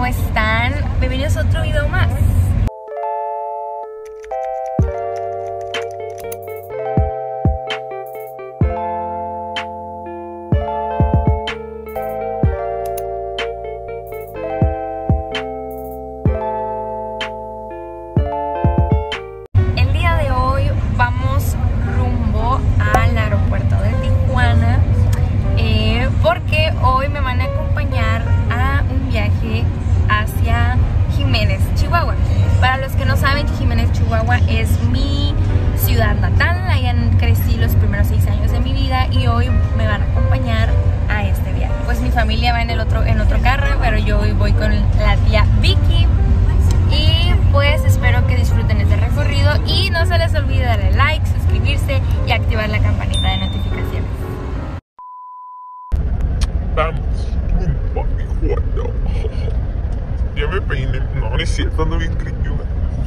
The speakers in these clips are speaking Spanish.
¿cómo están? Bienvenidos a otro video más. El día de hoy vamos rumbo al aeropuerto de Tijuana porque hoy me van a acompañar a un viaje hacia Jiménez, Chihuahua. Para los que no saben, Jiménez, Chihuahua es mi ciudad natal. Allá crecí los primeros 6 años de mi vida y hoy me van a acompañar a este viaje. Pues mi familia va en otro carro, pero yo hoy voy con la tía Vicky. Y pues espero que disfruten este recorrido y no se les olvide darle like, suscribirse y activar la campanita de notificaciones. Vamos, rumbo a Tijuana. Ya me peiné. No, no es cierto, ando bien creído.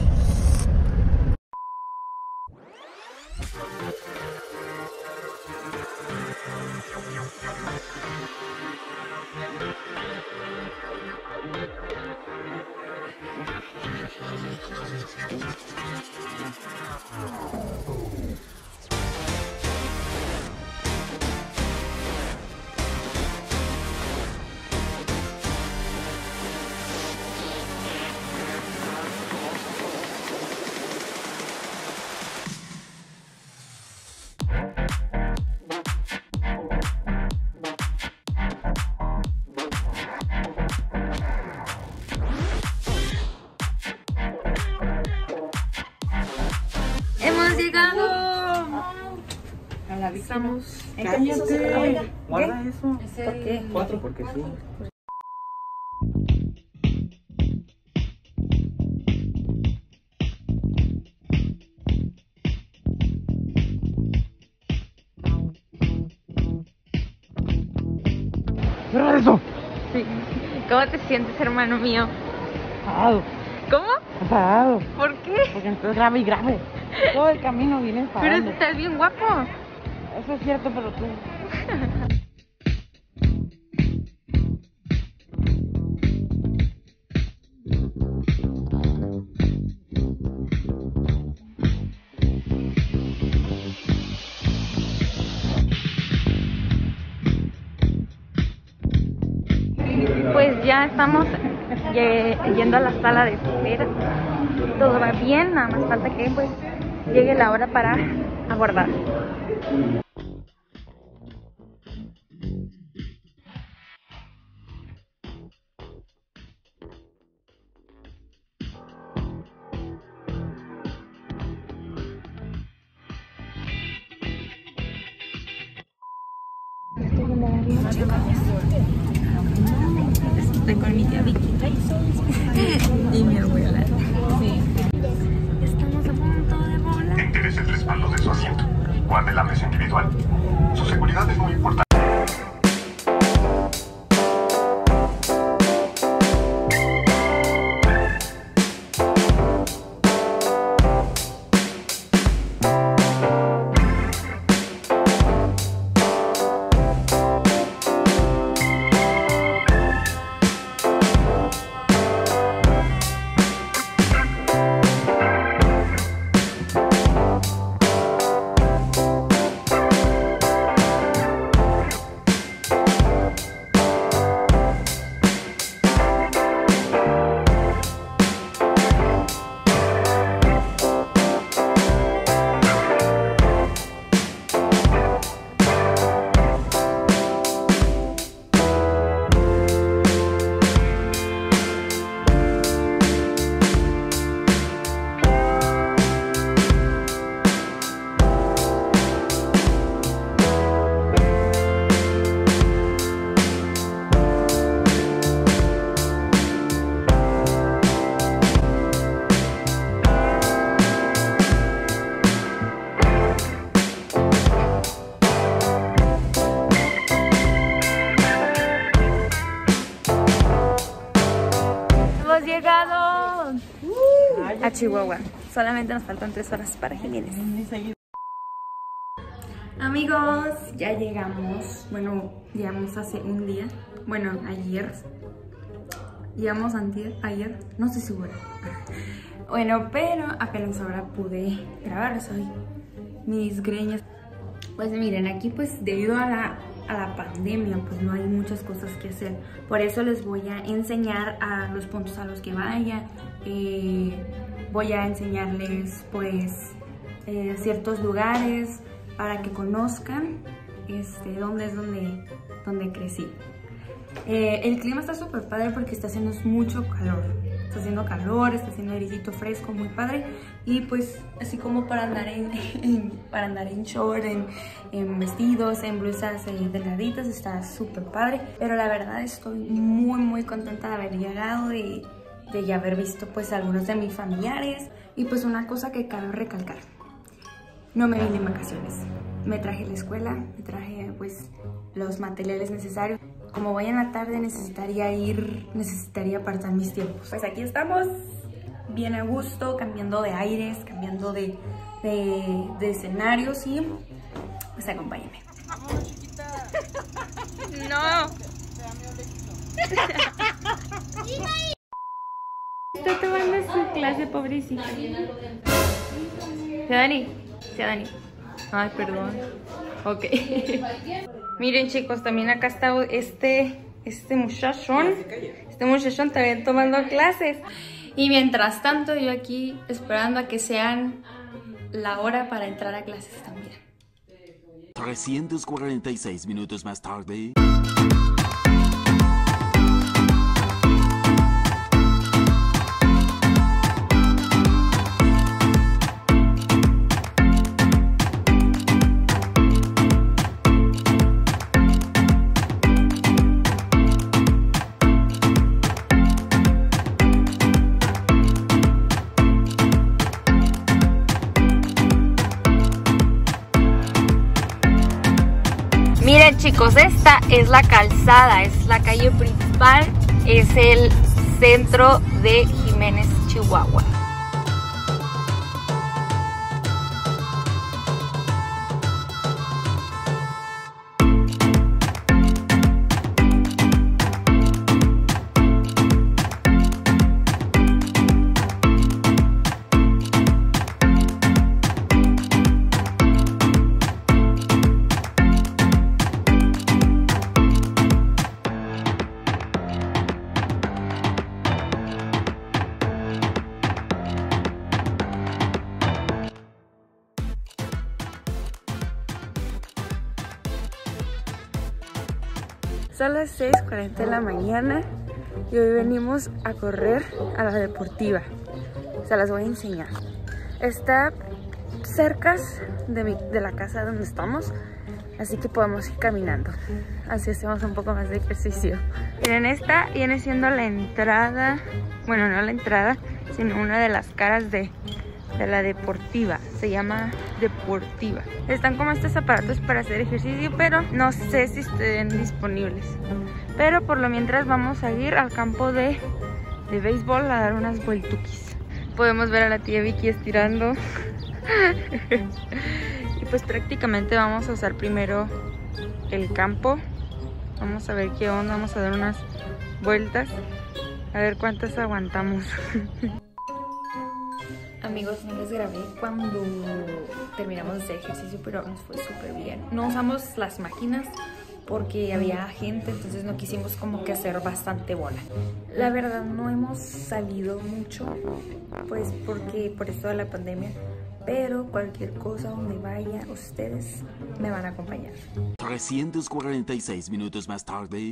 ¡Hemos llegado! A la Vicky. Estamos... Cállate. Guarda eso. ¿Por qué? 4 porque sí. ¡Cierra eso! Sí. ¿Cómo te sientes, hermano mío? Enfadado. ¿Cómo? Enfadado. ¿Por qué? Porque entonces grave y grave. Todo el camino viene enfadado. Pero estás bien guapo. Eso es cierto, pero tú. Pues ya estamos yendo a la sala de espera. Todo va bien, nada más falta que pues llegue la hora para abordar. Estoy con mi tía Vicky y mi abuela. Sí. Estamos a punto de volar. Interese el respaldo de su asiento. Guarde la mesa individual. Su seguridad es muy importante. llegado a Chihuahua. Solamente nos faltan 3 horas para Jiménez. Amigos, ya llegamos. Bueno, llegamos hace un día. Bueno, ayer. Íbamos ayer, no estoy segura. Bueno, pero apenas ahora pude grabarles hoy mis greñas. Pues miren, aquí pues debido a la pandemia pues no hay muchas cosas que hacer. Por eso les voy a enseñar a los puntos a los que vaya. Voy a enseñarles pues ciertos lugares para que conozcan dónde es donde crecí. El clima está súper padre porque está haciendo mucho calor. Está haciendo calor, está haciendo airecito fresco, muy padre. Y pues así como para andar en short, en vestidos, en blusas delgaditas, está súper padre. Pero la verdad estoy muy contenta de haber llegado, de ya haber visto pues algunos de mis familiares. Y pues una cosa que cabe recalcar, no me vine en vacaciones. Me traje la escuela, me traje pues los materiales necesarios. Como voy en la tarde necesitaría apartar mis tiempos. Pues aquí estamos, bien a gusto, cambiando de aires, cambiando de escenarios y pues acompáñenme. No. Está tomando su clase, pobrecita. ¿Se Dani? Ay, perdón. Ok. Miren, chicos, también acá está este muchachón. Este muchachón también tomando clases. Y mientras tanto, yo aquí esperando a que sean la hora para entrar a clases también. 346 minutos más tarde. Miren, chicos, esta es la calzada, es la calle principal, es el centro de Jiménez, Chihuahua. Son las 6:40 de la mañana y hoy venimos a correr a la deportiva. Se las voy a enseñar. Está cerca de la casa donde estamos, así que podemos ir caminando. Así hacemos un poco más de ejercicio. Miren, esta viene siendo la entrada, bueno, no la entrada, sino una de las caras de la deportiva. Se llama deportiva. Están como estos aparatos para hacer ejercicio, pero no sé si estén disponibles. Pero por lo mientras vamos a ir al campo de béisbol a dar unas vueltuquis. Podemos ver a la tía Vicky estirando. Y pues prácticamente vamos a usar primero el campo. Vamos a ver qué onda, vamos a dar unas vueltas, a ver cuántas aguantamos. Amigos, no les grabé cuando terminamos de hacer ejercicio, pero nos fue súper bien. No usamos las máquinas porque había gente, entonces no quisimos como que hacer bastante bola. La verdad no hemos salido mucho, pues porque por esto de la pandemia, pero cualquier cosa donde vaya, ustedes me van a acompañar. 346 minutos más tarde.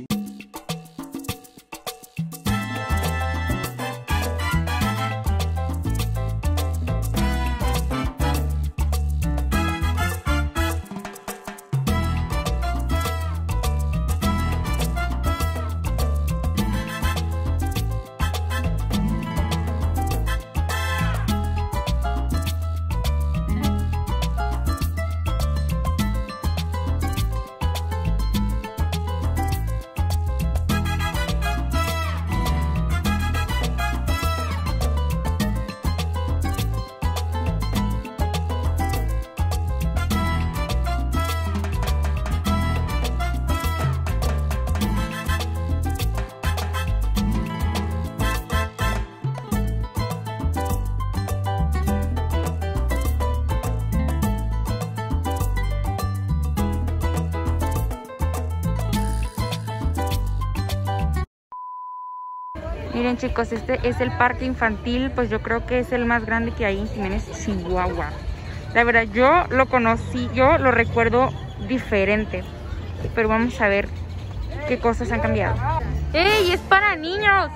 Miren chicos, este es el parque infantil, pues yo creo que es el más grande que hay en Jiménez, Chihuahua. La verdad, yo lo conocí, yo lo recuerdo diferente, pero vamos a ver qué cosas han cambiado. ¡Ey! ¡Es para niños!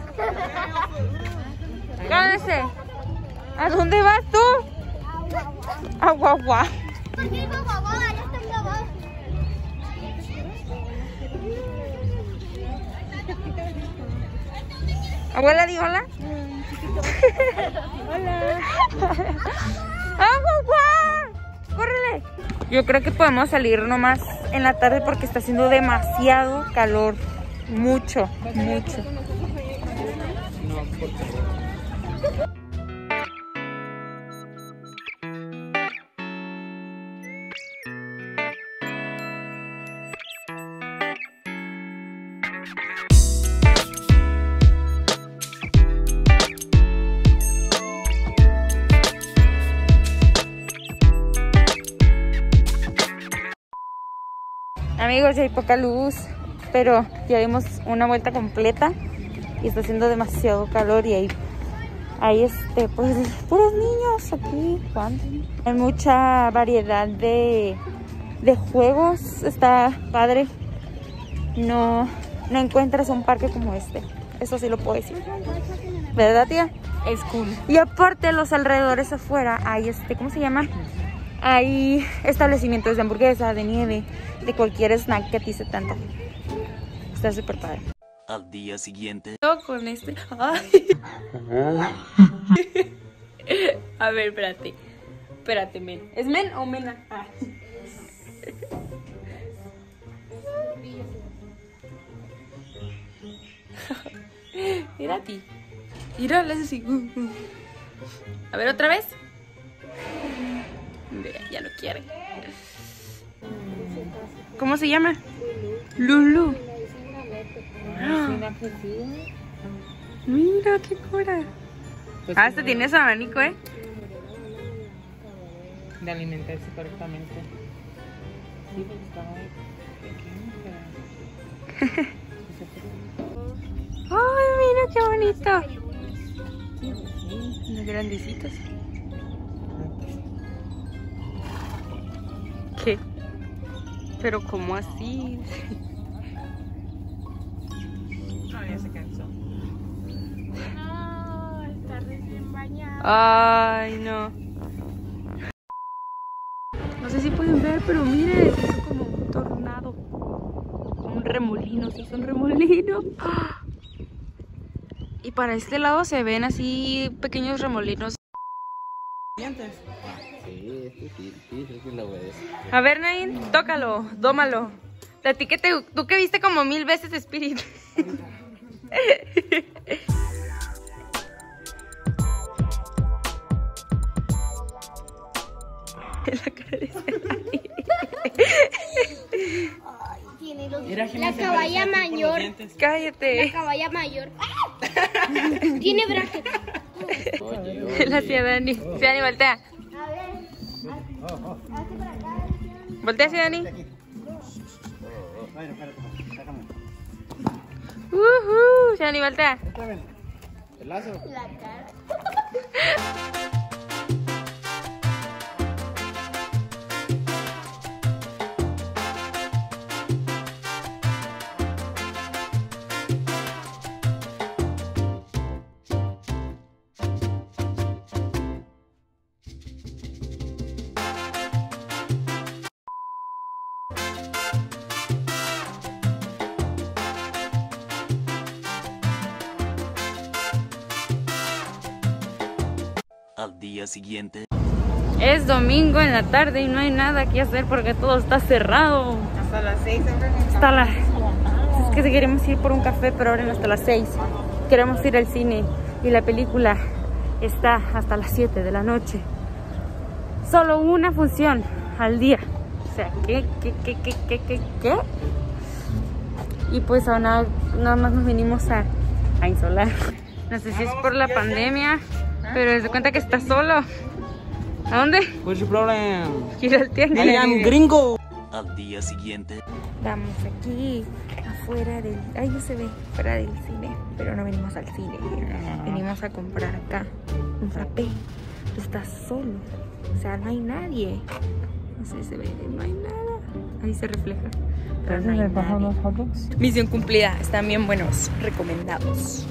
¡Cállese! ¿A dónde vas tú? A Guagua. Abuela, di hola. Hola. ¡Ah, Guagua! ¡Córrele! Yo creo que podemos salir nomás en la tarde porque está haciendo demasiado calor. Mucho, mucho. Amigos, ya hay poca luz, pero ya dimos una vuelta completa y está haciendo demasiado calor y hay pues puros niños aquí jugando. Hay mucha variedad de juegos, está padre. No encuentras un parque como este, eso sí lo puedo decir. ¿Verdad, tía? Es cool. Y aparte a los alrededores afuera hay ¿cómo se llama? Hay establecimientos de hamburguesa, de nieve, de cualquier snack que a ti se te antoje. Está súper padre. Al día siguiente. Con este. Ay. A ver, espérate. Espérate, men. ¿Es men o mena? Ah. Mira a ti. Mira, le haces así. A ver, otra vez. Ya no quiere. ¿Cómo se llama? Lulu. Mira qué cura. Pues este tiene su abanico, ¿eh? De alimentarse correctamente. Sí, porque estaba pequeño, pero... ¡Ay, mira qué bonito! Los grandecitos. ¿Qué? Pero ¿cómo así? No, ya se cansó. No, está recién bañado. Ay, no. No sé si pueden ver, pero miren, se hizo como un tornado. Un remolino, se hizo un remolino. Y para este lado se ven así pequeños remolinos. Sí, lo ves. A ver, Nain, tócalo, dómalo. A ti que tú que viste como 1000 veces Spirit. La cara de La caballa mayor. Cállate. La caballa mayor. Tiene brackets. La tía Dani. Sí, Dani, voltea. Voltea, sí, Dani. Sí, Dani, voltea. El lazo. La cara. Al día siguiente. Es domingo en la tarde y no hay nada que hacer porque todo está cerrado. Hasta las 6. Hasta las... Es que si queremos ir por un café, pero abren hasta las 6. Queremos ir al cine y la película está hasta las 7 de la noche. Solo una función al día. O sea, ¿qué? Y pues ahora nada más nos vinimos a insolar. No sé si es por la pandemia, pero se cuenta que está solo. ¿A dónde? What's your problem? Quiero al tianguis. I am gringo. Al día siguiente. Estamos aquí fuera del... Ay, no se ve, fuera del cine. Pero no venimos al cine. Venimos a comprar acá un frappé. Está solo. O sea, no hay nadie. No sé si se ve, no hay nada. Ahí se refleja. Pero no hay nadie. Misión cumplida. Están bien buenos. Recomendados.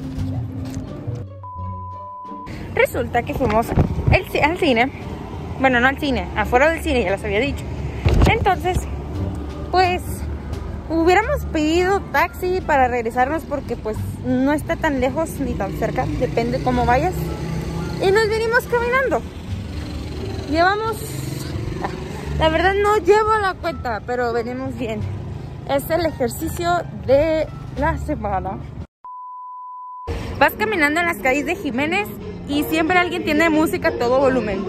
Resulta que fuimos al cine. Bueno, no al cine. Afuera del cine, ya les había dicho. Entonces, pues... hubiéramos pedido taxi para regresarnos porque pues no está tan lejos ni tan cerca, depende cómo vayas. Y nos vinimos caminando. Llevamos, la verdad no llevo la cuenta, pero venimos bien. Es el ejercicio de la semana. Vas caminando en las calles de Jiménez y siempre alguien tiene música a todo volumen.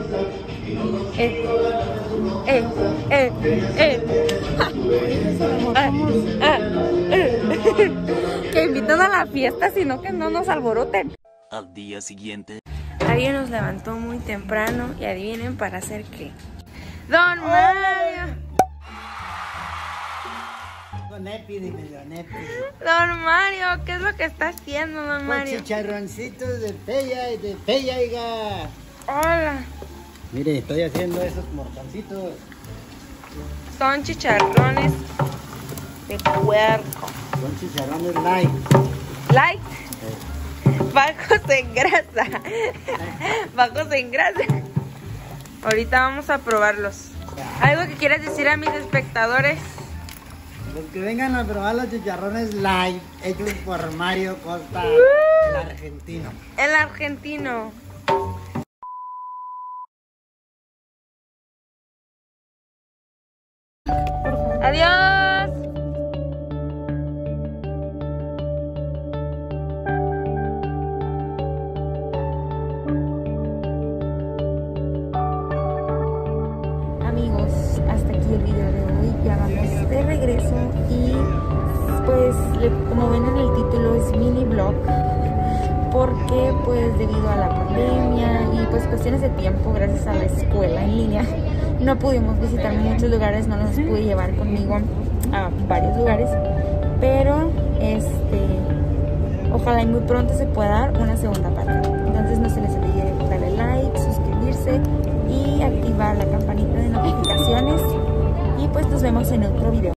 Que invitan a la fiesta, sino que no nos alboroten. Al día siguiente. Alguien nos levantó muy temprano y adivinen para hacer qué. Don Mario. Don Epi, dime, Don Epi. Don Mario, ¿qué es lo que está haciendo, Don Mario? Chicharroncitos de pella y de pella, oiga. Hola. Mire, estoy haciendo esos mortoncitos. Son chicharrones de puerco. Son chicharrones light. Light. Bajos en grasa. Bajos en grasa. Ahorita vamos a probarlos. ¿Algo que quieras decir a mis espectadores? Los que vengan a probar los chicharrones light hechos por Mario Costa, el argentino. El argentino. Adiós. Amigos, hasta aquí el video de hoy. Ya vamos de regreso y pues como ven en el título es mini vlog porque pues debido a la pandemia y pues cuestiones de tiempo gracias a la escuela en línea no pudimos visitar muchos lugares, no los pude llevar conmigo a varios lugares, pero ojalá y muy pronto se pueda dar una segunda parte. Entonces no se les olvide darle like, suscribirse y activar la campanita de notificaciones y pues nos vemos en otro video.